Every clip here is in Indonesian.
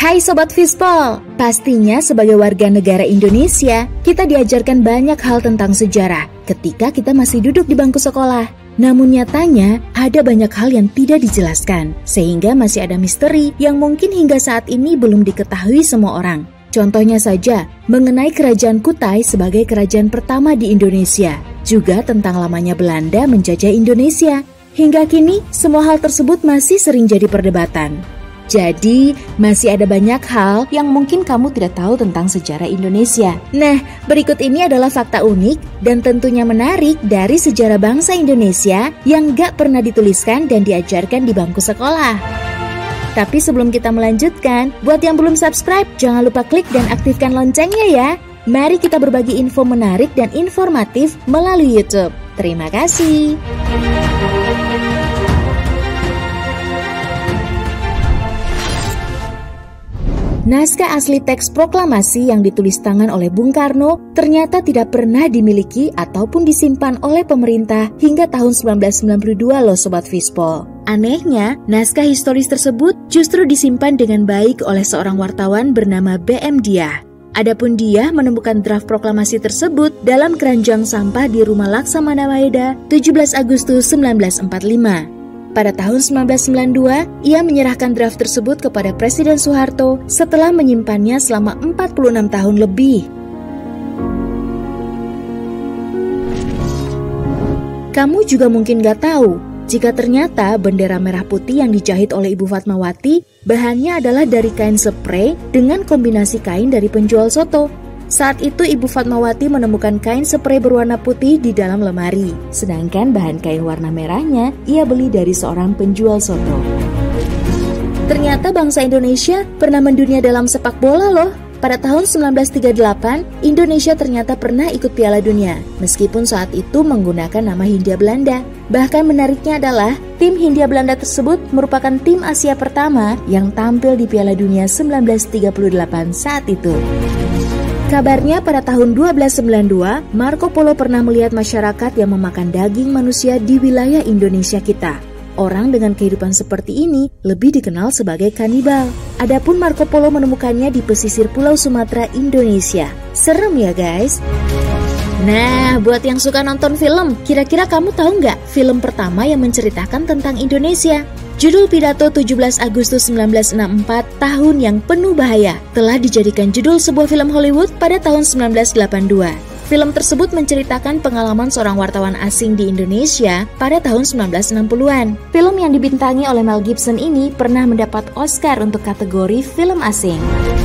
Hai Sobat Fishball, pastinya sebagai warga negara Indonesia, kita diajarkan banyak hal tentang sejarah ketika kita masih duduk di bangku sekolah. Namun nyatanya, ada banyak hal yang tidak dijelaskan, sehingga masih ada misteri yang mungkin hingga saat ini belum diketahui semua orang. Contohnya saja, mengenai Kerajaan Kutai sebagai kerajaan pertama di Indonesia, juga tentang lamanya Belanda menjajah Indonesia. Hingga kini, semua hal tersebut masih sering jadi perdebatan. Jadi, masih ada banyak hal yang mungkin kamu tidak tahu tentang sejarah Indonesia. Nah, berikut ini adalah fakta unik dan tentunya menarik dari sejarah bangsa Indonesia yang gak pernah dituliskan dan diajarkan di bangku sekolah. Tapi sebelum kita melanjutkan, buat yang belum subscribe, jangan lupa klik dan aktifkan loncengnya ya. Mari kita berbagi info menarik dan informatif melalui YouTube. Terima kasih. Naskah asli teks proklamasi yang ditulis tangan oleh Bung Karno ternyata tidak pernah dimiliki ataupun disimpan oleh pemerintah hingga tahun 1992 loh Sobat Fishball. Anehnya, naskah historis tersebut justru disimpan dengan baik oleh seorang wartawan bernama B.M. Diah. Adapun Diah menemukan draft proklamasi tersebut dalam keranjang sampah di rumah Laksamana Maeda 17 Agustus 1945. Pada tahun 1992, ia menyerahkan draft tersebut kepada Presiden Soeharto setelah menyimpannya selama 46 tahun lebih. Kamu juga mungkin gak tahu, jika ternyata bendera merah putih yang dijahit oleh Ibu Fatmawati, bahannya adalah dari kain spray dengan kombinasi kain dari penjual soto. Saat itu Ibu Fatmawati menemukan kain spray berwarna putih di dalam lemari, sedangkan bahan kain warna merahnya ia beli dari seorang penjual soto. Ternyata bangsa Indonesia pernah mendunia dalam sepak bola loh. Pada tahun 1938, Indonesia ternyata pernah ikut Piala Dunia, meskipun saat itu menggunakan nama Hindia Belanda. Bahkan menariknya adalah, tim Hindia Belanda tersebut merupakan tim Asia pertama yang tampil di Piala Dunia 1938 saat itu. Kabarnya pada tahun 1292, Marco Polo pernah melihat masyarakat yang memakan daging manusia di wilayah Indonesia kita. Orang dengan kehidupan seperti ini lebih dikenal sebagai kanibal. Adapun Marco Polo menemukannya di pesisir Pulau Sumatera, Indonesia. Serem ya guys? Nah, buat yang suka nonton film, kira-kira kamu tahu nggak film pertama yang menceritakan tentang Indonesia? Judul Pidato 17 Agustus 1964, Tahun yang Penuh Bahaya, telah dijadikan judul sebuah film Hollywood pada tahun 1982. Film tersebut menceritakan pengalaman seorang wartawan asing di Indonesia pada tahun 1960-an. Film yang dibintangi oleh Mel Gibson ini pernah mendapat Oscar untuk kategori film asing.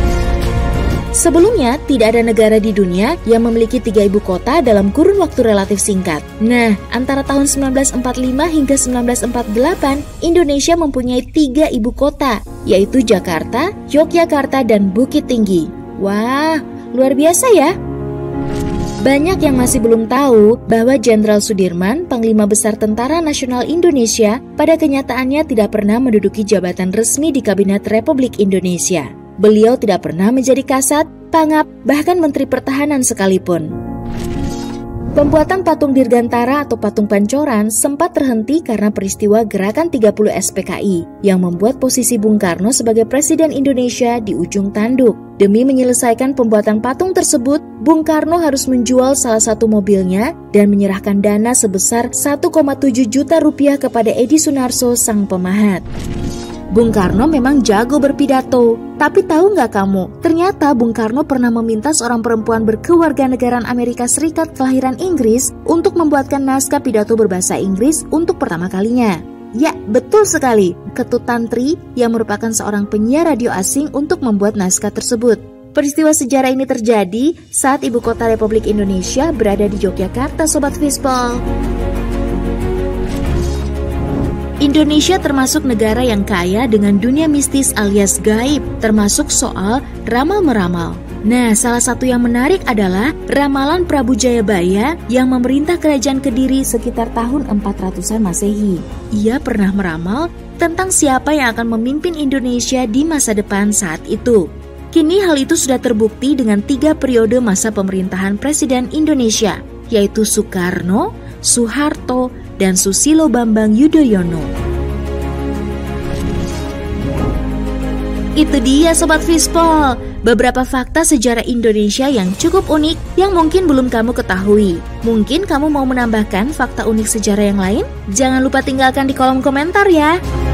Sebelumnya, tidak ada negara di dunia yang memiliki 3 ibu kota dalam kurun waktu relatif singkat. Nah, antara tahun 1945 hingga 1948, Indonesia mempunyai 3 ibu kota, yaitu Jakarta, Yogyakarta, dan Bukit Tinggi. Wah, luar biasa ya! Banyak yang masih belum tahu bahwa Jenderal Sudirman, Panglima Besar Tentara Nasional Indonesia, pada kenyataannya tidak pernah menduduki jabatan resmi di Kabinet Republik Indonesia. Beliau tidak pernah menjadi Kasat, Pangap, bahkan Menteri Pertahanan sekalipun. Pembuatan patung Dirgantara atau patung Pancoran sempat terhenti karena peristiwa Gerakan 30 SPKI yang membuat posisi Bung Karno sebagai Presiden Indonesia di ujung tanduk. Demi menyelesaikan pembuatan patung tersebut, Bung Karno harus menjual salah satu mobilnya dan menyerahkan dana sebesar 1,7 juta rupiah kepada Edi Sunarso, sang pemahat. Bung Karno memang jago berpidato, tapi tahu nggak kamu, ternyata Bung Karno pernah meminta seorang perempuan berkewarganegaraan Amerika Serikat kelahiran Inggris untuk membuatkan naskah pidato berbahasa Inggris untuk pertama kalinya. Ya, betul sekali, Ketut Tantri yang merupakan seorang penyiar radio asing untuk membuat naskah tersebut. Peristiwa sejarah ini terjadi saat ibu kota Republik Indonesia berada di Yogyakarta, Sobat Fishball. Indonesia termasuk negara yang kaya dengan dunia mistis alias gaib, termasuk soal ramal-meramal. Nah, salah satu yang menarik adalah ramalan Prabu Jayabaya yang memerintah kerajaan Kediri sekitar tahun 400-an Masehi. Ia pernah meramal tentang siapa yang akan memimpin Indonesia di masa depan saat itu. Kini hal itu sudah terbukti dengan 3 periode masa pemerintahan Presiden Indonesia, yaitu Soekarno, Soeharto, dan Susilo Bambang Yudhoyono. Itu dia Sobat Fishball, beberapa fakta sejarah Indonesia yang cukup unik yang mungkin belum kamu ketahui. Mungkin kamu mau menambahkan fakta unik sejarah yang lain? Jangan lupa tinggalkan di kolom komentar ya.